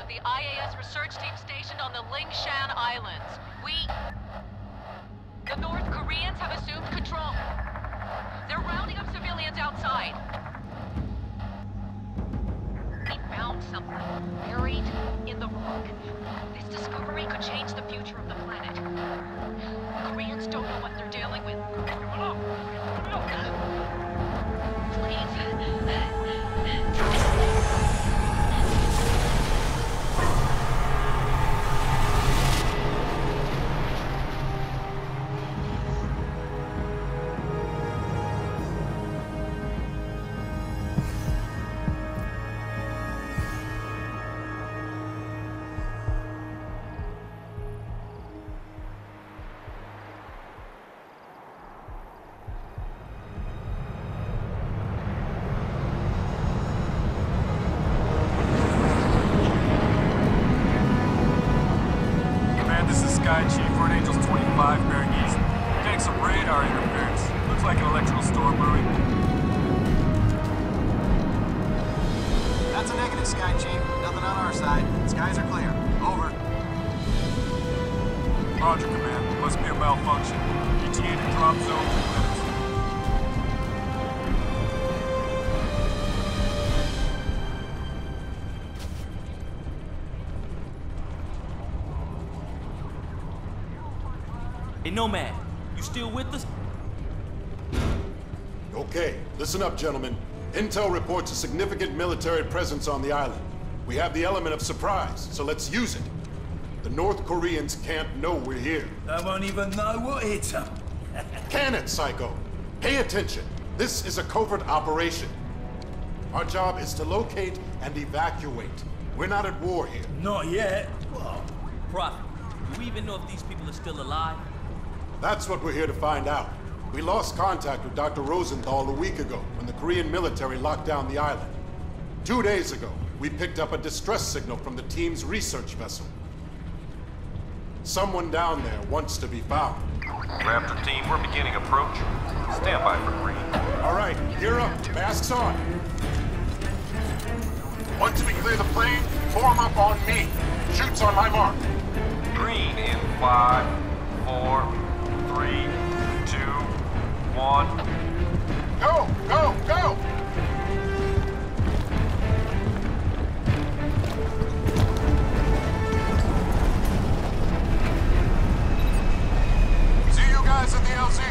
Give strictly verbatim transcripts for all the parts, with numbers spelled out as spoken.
of the I A S research team stationed on the Lingshan Islands. We... The North Koreans have assumed control. They're rounding up civilians outside. We found something buried in the rock. This discovery could change the future of the planet. The Koreans don't know what they're dealing with. Sky Chief, Red Angels twenty-five, bearing east. Getting some radar interference. Looks like an electrical storm brewing. That's a negative, Sky Chief. Nothing on our side. Skies are clear. Over. Roger, Command. Must be a malfunction. E T A to drop zone two minutes. Hey, Nomad, you still with us? Okay, listen up, gentlemen. Intel reports a significant military presence on the island. We have the element of surprise, so let's use it. The North Koreans can't know we're here. They won't even know what hit them. Can it, Psycho? Pay attention. This is a covert operation. Our job is to locate and evacuate. We're not at war here. Not yet. What? Prophet, do we even know if these people are still alive? That's what we're here to find out. We lost contact with Doctor Rosenthal a week ago when the Korean military locked down the island. Two days ago, we picked up a distress signal from the team's research vessel. Someone down there wants to be found. Raptor team, we're beginning approach. Stand by for green. All right, gear up. Masks on. Once we clear the plane, form up on me. Shoots on my mark. Green in five, four, three, two, one. Go, go, go! See you guys at the L Z.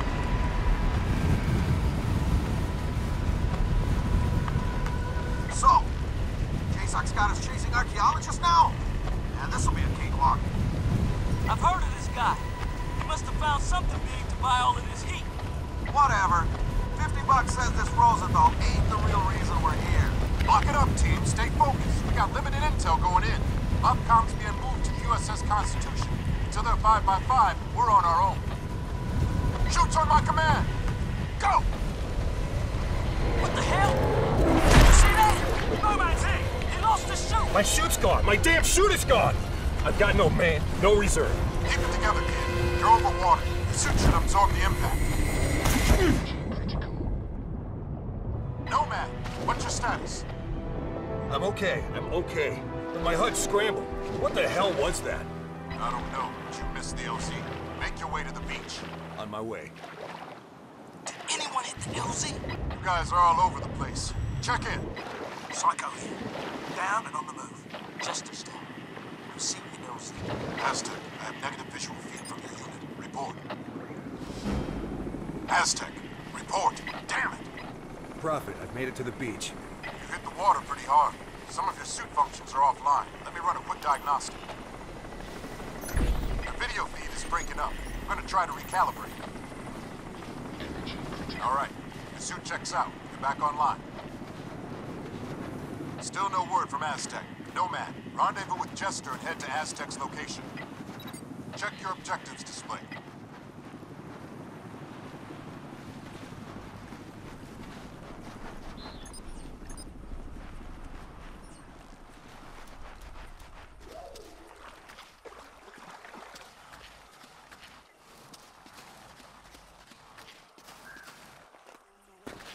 So, J SOC's got us chasing archaeologists now? Yeah, this'll be a cakewalk. I've heard of this guy. He must have found something big to buy all of this heat. Whatever. Fifty bucks says this Rosenthal ain't the real reason we're here. Lock it up, team. Stay focused. We got limited intel going in. Upcom's being moved to the U S S Constitution. Until they're five by five, we're on our own. Shoots on my command! Go! What the hell? Did you see that? Nomad's hit. He lost his chute. My chute's gone! My damn chute is gone! I've got no man, no reserve. Keep it together, kid. You're over water. The suit should absorb the impact. Nomad, what's your status? I'm okay, I'm okay. But my H U D scrambled. What the hell was that? I don't know, but you missed the L Z. Make your way to the beach. On my way. Did anyone hit the L Z? You guys are all over the place. Check in. Psycho here. Down and on the move. Justice down. We'll see what he knows. Aztec, I have negative visual feed from your unit. Report. Aztec, report. Damn it! Prophet, I've made it to the beach. You hit the water pretty hard. Some of your suit functions are offline. Let me run a quick diagnostic. Your video feed is breaking up. I'm gonna try to recalibrate. All right, your suit checks out. You're back online. Still no word from Aztec. Nomad, rendezvous with Jester and head to Aztec's location. Check your objectives display.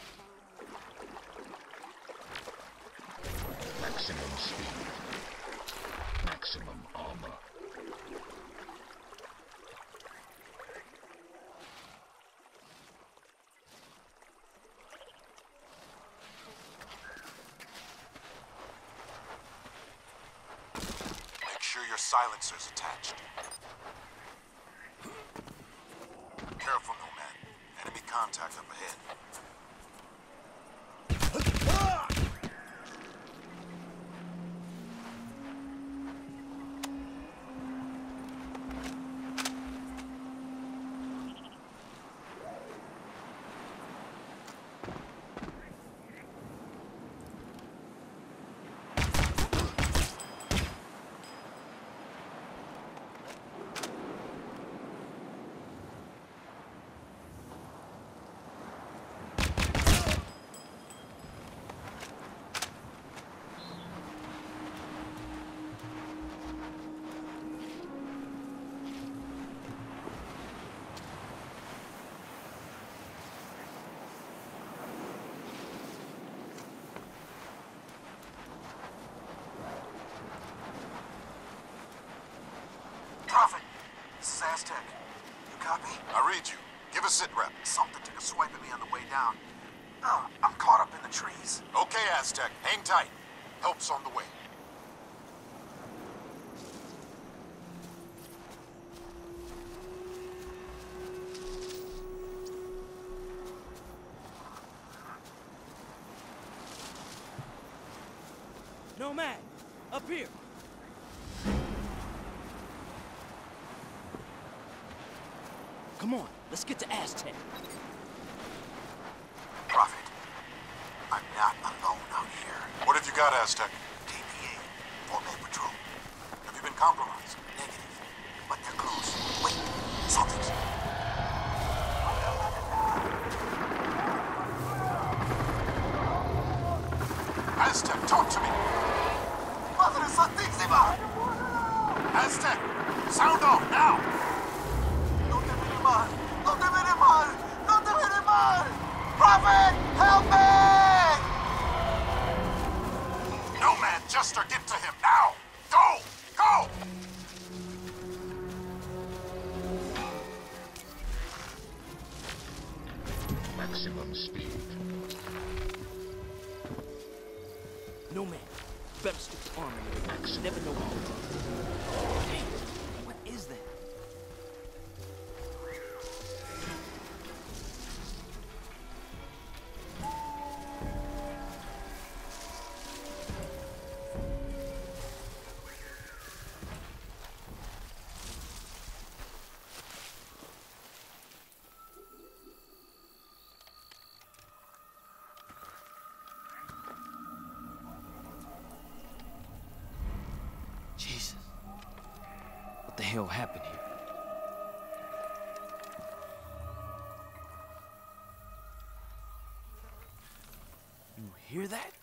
Maximum speed. silencers attached. Careful, Nomad. Enemy contact up ahead. Prophet, this is Aztec. You copy? I read you. Give a sit rep. Something took a swipe at me on the way down. Oh, I'm caught up in the trees. Okay, Aztec. Hang tight. Help's on the way. Nomad, up here. Come on, let's get to Aztec. Prophet, I'm not alone out here. What have you got, Aztec? K P A, Port Bay Patrol. Have you been compromised? Negative, but they're close. Wait, something's... Aztec, talk to me! Madre Santísima! Aztec, sound off now! No te viene mal! No te viene mal! No te viene mal! Prophet, help me! Nomad, Jester, get to him now! Go! Go! Maximum speed. Nomad, better stick the arm in there. You never know what. Hey, what is that? Jesus. What the hell happened here? You hear that?